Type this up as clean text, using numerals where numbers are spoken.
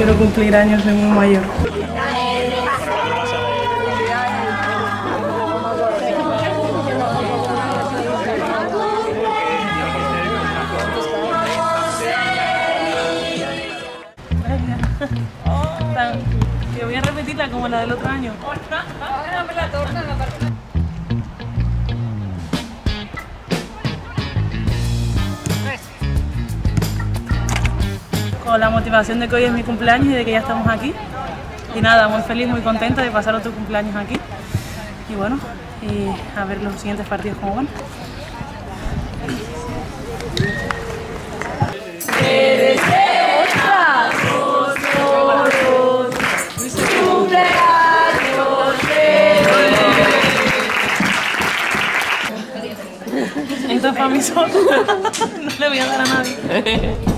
quiero cumplir años, soy muy mayor. Yo voy a repetirla como la del otro año. Con la motivación de que hoy es mi cumpleaños y de que ya estamos aquí. Y nada, muy feliz, muy contenta de pasar otro cumpleaños aquí. Y bueno, y a ver los siguientes partidos cómo van. Esto es para mí solo. No le voy a dar a nadie.